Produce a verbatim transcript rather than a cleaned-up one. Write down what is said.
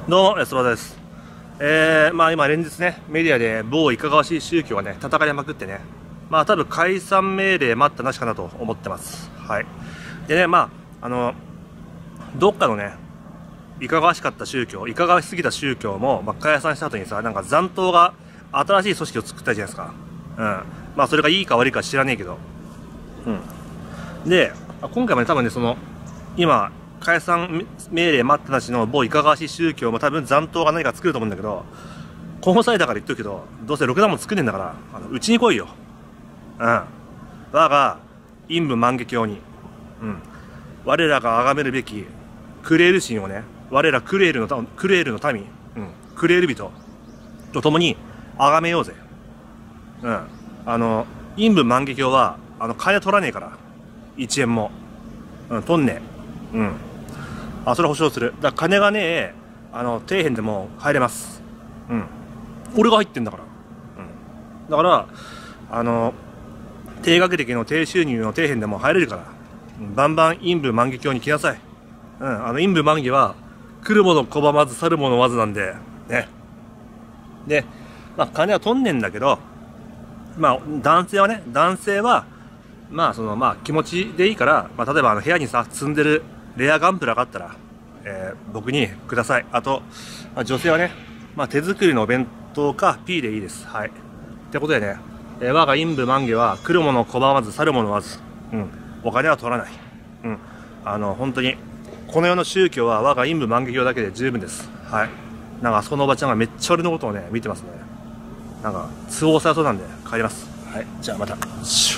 どうも、安田です。えー、まあ今連日ね、メディアで某いかがわしい宗教がね、叩かれまくってね、まあ多分解散命令待ったなしかなと思ってます。はい。でね、まあ、あの、どっかのね、いかがわしかった宗教、いかがわしすぎた宗教も、まあ、解散した後にさ、なんか残党が新しい組織を作ったじゃないですか。うん。まあそれがいいか悪いか知らねえけど。うん。で、今回もね、多分ね、その、今、解散命令待ったなしの某いかがわしい宗教も多分残党が何か作ると思うんだけど、この際だから言っとくけど、どうせろくなもん作んねんだから、あのうちに来いよ。うん。我が、陰部万華鏡に、うん。我らが崇めるべき、クレール神をね、我らクレールの、クレールの民、うん。クレール人と共に崇めようぜ。うん。あの、陰部万華鏡は、あの、金取らねえから。一円も。うん、取んねえ。うん。あ、それ保証する。だから金がねえ、あの、底辺でも入れます。うん。俺が入ってんだから。うん。だから、あの、低学歴の低収入の底辺でも入れるから、うん、バンバン陰部万華鏡に来なさい。うん。あの、陰部万華は、来るもの拒まず去るものわずなんで、ね。で、まあ、金は取んねんだけど、まあ、男性はね、男性は、まあ、その、まあ、気持ちでいいから、まあ、例えば、あの、部屋にさ、積んでる、レアガンプラがあったら、えー、僕にください。あと、まあ、女性はね、まあ、手作りのお弁当か P でいいです。はい。ってことでね、えー、我が陰部万華は来るもの拒まず去るものわず、うん、お金は取らない。うん、あの本当にこの世の宗教は我が陰部万華鏡だけで十分です。はい。なんかそのおばちゃんがめっちゃ俺のことをね見てますね。なんか都合されそうなんで帰ります。はい。じゃあまた。